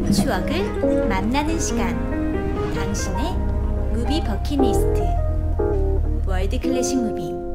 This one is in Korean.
추억을 만나는 시간. 당신의 무비 버킷리스트. 월드 클래식 무비.